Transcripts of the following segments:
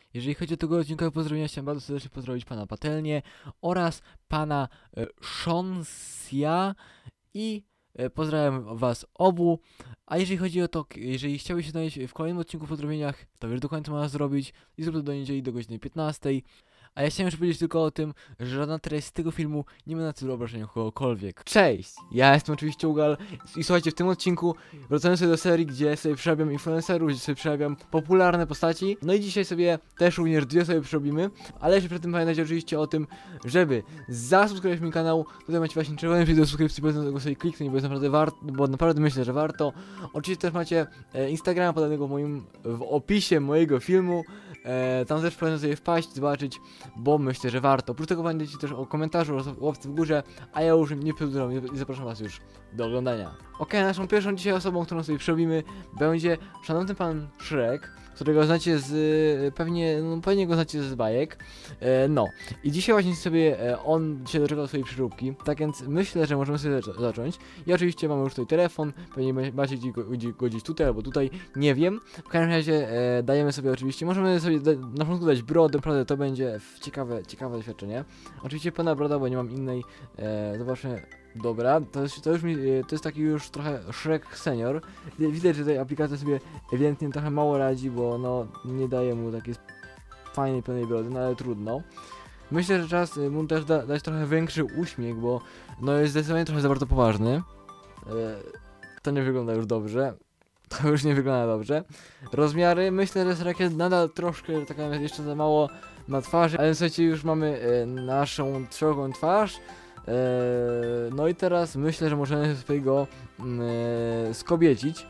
Jeżeli chodzi o tego odcinka pozdrowienia, chciałem bardzo serdecznie pozdrowić pana Patelnię oraz pana Shonsia i pozdrawiam was obu. A jeżeli chodzi o to, jeżeli chciałbyś się znaleźć w kolejnym odcinku w pozdrowieniach, to wiesz dokładnie co masz zrobić i zrób to do niedzieli do godziny 15. A ja chciałem już powiedzieć tylko o tym, że żadna treść z tego filmu nie ma na celu obrażenia kogokolwiek. Cześć! Ja jestem oczywiście Ugal i słuchajcie, w tym odcinku wracamy sobie do serii, gdzie sobie przerabiam influencerów, gdzie sobie przerabiam popularne postaci. No i dzisiaj sobie też również dwie sobie przerobimy, ale jeszcze przed tym pamiętajcie oczywiście o tym, żeby zasubskrybować mój kanał. Tutaj macie właśnie czerwony przycisk do subskrypcji, polecam tego sobie kliknąć, bo jest naprawdę warto, bo naprawdę myślę, że warto. Oczywiście też macie Instagrama podanego w opisie mojego filmu. Tam też polecam sobie wpaść, zobaczyć, bo myślę, że warto. Oprócz tego pamiętajcie też o komentarzu oraz łapce w górze, a ja już nie przedłużam i zapraszam was już do oglądania. Naszą pierwszą dzisiaj osobą, którą sobie przerobimy, będzie szanowny pan Shrek, którego znacie z, pewnie go znacie z bajek. No i dzisiaj właśnie sobie on dzisiaj doczekał swojej przyróbki, tak więc myślę, że możemy sobie zacząć. I oczywiście mamy już tutaj telefon, pewnie macie go gdzieś tutaj albo tutaj, nie wiem. W każdym razie dajemy sobie oczywiście, możemy sobie na początku dać brodę, naprawdę to będzie ciekawe doświadczenie. Oczywiście pana broda, bo nie mam innej, zobaczmy. Dobra, to jest taki już trochę Shrek senior. Widać, że tej aplikacja sobie ewidentnie trochę mało radzi, bo no nie daje mu takiej fajnej, pełnej brody, no ale trudno. Myślę, że czas mu też dać trochę większy uśmiech, bo no jest zdecydowanie trochę za bardzo poważny. To nie wygląda już dobrze. To już nie wygląda dobrze. Rozmiary, myślę, że Shrek jest nadal troszkę taka jeszcze za mało na twarzy, ale słuchajcie, już mamy naszą trzecią twarz. No i teraz myślę, że możemy sobie go skobiecić.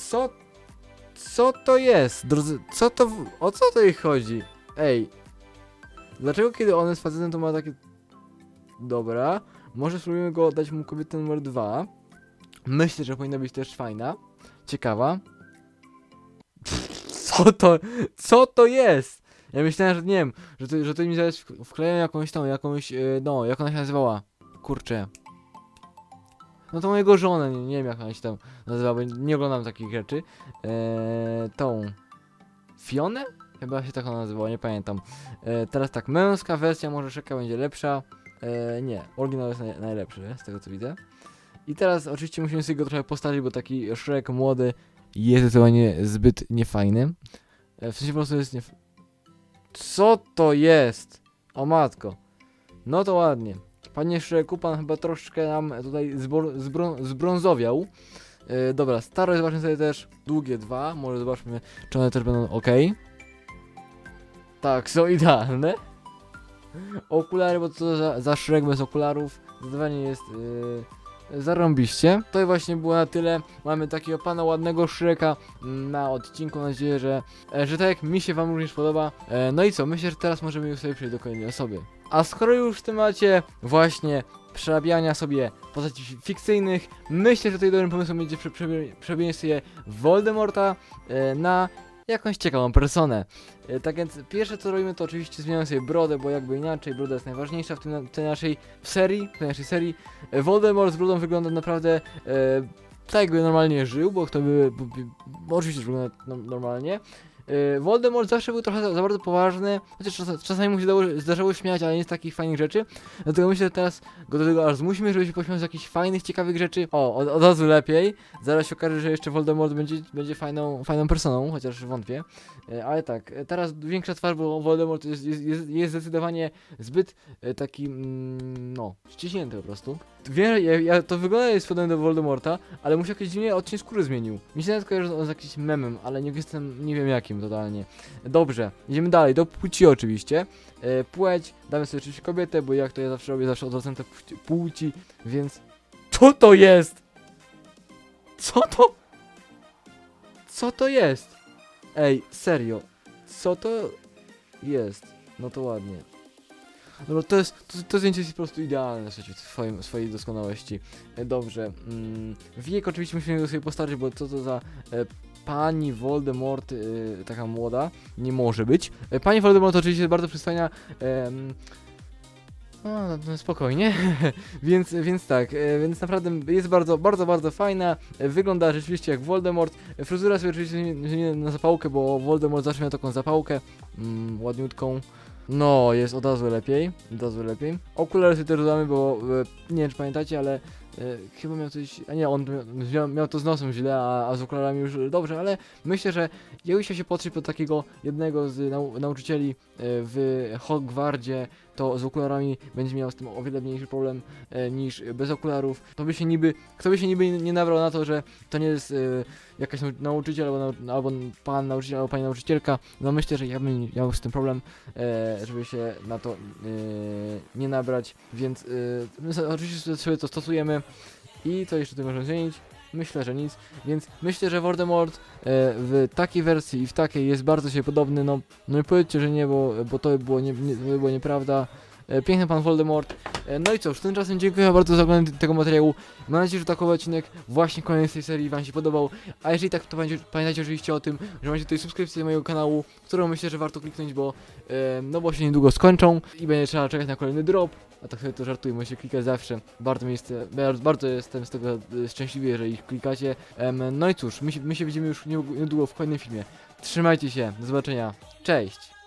Co to jest? Drodzy, o co tutaj chodzi? Ej, dlaczego kiedy on jest facetem to ma takie... Dobra, może spróbujemy go dać mu kobietę numer 2. Myślę, że powinna być też fajna, ciekawa. Co to jest? Ja myślałem, że nie wiem, że to mi zaraz wkleją jakąś, no, jak ona się nazywała? Kurczę. No to mojego żonę, nie wiem jak ona się tam nazywa, bo nie oglądam takich rzeczy. Tą... Fionę? Chyba się tak ona nazywała, nie pamiętam. Teraz tak, męska wersja może Shreka będzie lepsza. Nie, oryginał jest najlepszy, z tego co widzę. I teraz oczywiście musimy sobie go trochę postawić, bo taki Shrek młody jest zdecydowanie zbyt niefajny. W sensie po prostu jest Co to jest? O matko. No to ładnie. Panie Shreku, pan chyba troszkę nam tutaj zbrązowiał. Dobra, stare zobaczmy sobie też długie 2. Może zobaczmy, czy one też będą ok. Tak, są idealne. Okulary, bo to za Shrek bez okularów. Zdecydowanie jest zarąbiście. To właśnie było na tyle. Mamy takiego pana ładnego Shreka na odcinku. Mam nadzieję, że tak jak mi się wam również podoba. No i co? Myślę, że teraz możemy już sobie przejść do kolejnej osoby. A skoro już w temacie właśnie przerabiania sobie postaci fikcyjnych, myślę, że tutaj dobrym pomysłem będzie przerobienie sobie Voldemorta na jakąś ciekawą personę. Tak więc pierwsze co robimy to oczywiście zmieniamy sobie brodę, bo jakby inaczej broda jest najważniejsza w tej naszej serii. Voldemort z brodą wygląda naprawdę tak jakby normalnie żył, bo kto by oczywiście wygląda normalnie. Voldemort zawsze był trochę za bardzo poważny, chociaż czasami mu się zdarzało śmiać, ale nie z takich fajnych rzeczy. Dlatego myślę, że teraz go do tego aż zmusimy, żeby się pośmiał z jakichś fajnych, ciekawych rzeczy. Od razu lepiej. Zaraz się okaże, że jeszcze Voldemort będzie fajną personą, chociaż wątpię. Ale tak, teraz większa twarz, bo Voldemort jest zdecydowanie zbyt taki, no, ściśnięty po prostu. To wygląda jest podobne do Voldemorta, ale mu się jakoś dziwnie odcień skóry zmienił. Mi się nawet kojarzy, że on jest jakimś memem, ale nie wiem jakim totalnie. Dobrze, idziemy dalej, do płci oczywiście. Płeć, damy sobie oczywiście kobietę, bo jak to ja zawsze robię, zawsze odwracam te płci, więc... Co to jest? Co to jest? Ej, serio, co to jest? No to ładnie. No to zdjęcie jest po prostu idealne w swojej doskonałości. Dobrze. Wiek oczywiście musimy sobie postarać, bo co to za pani Voldemort, taka młoda, nie może być. Pani Voldemort oczywiście jest bardzo przystojna. No, spokojnie. więc tak, więc naprawdę jest bardzo fajna. Wygląda rzeczywiście jak Voldemort. Fryzura sobie oczywiście zmieni na zapałkę, bo Voldemort zawsze miał taką zapałkę. Ładniutką. No, jest od razu lepiej. Okulary sobie też dodamy, bo nie wiem czy pamiętacie, ale chyba miał coś, a nie, on miał to z nosem źle, a z okularami już dobrze, ale myślę, że jakby się potrzeć pod takiego jednego z nauczycieli w Hogwardzie, to z okularami będzie miał z tym o wiele mniejszy problem niż bez okularów. Kto by się niby nie nabrał na to, że to nie jest jakaś nauczyciel, albo pan nauczyciel, albo pani nauczycielka, no myślę, że ja bym miał z tym problem, żeby się na to nie nabrać, więc my oczywiście sobie to stosujemy i co jeszcze tu możemy zmienić? Myślę, że nic, więc myślę, że Voldemort w takiej wersji i w takiej jest bardzo się podobny, no nie powiedzcie, że nie, bo to by było nieprawda. Piękny pan Voldemort. No i cóż, tymczasem dziękuję bardzo za oglądanie tego materiału. Mam nadzieję, że takowy odcinek właśnie koniec tej serii wam się podobał. A jeżeli tak, to pamiętajcie oczywiście o tym, że macie tutaj subskrypcję do mojego kanału, którą myślę, że warto kliknąć, bo no bo się niedługo skończą i będzie trzeba czekać na kolejny drop. A tak sobie to żartuję, możecie klikać zawsze. Bardzo jestem z tego szczęśliwy, jeżeli ich klikacie. No i cóż, my się widzimy już niedługo w kolejnym filmie. Trzymajcie się, do zobaczenia. Cześć!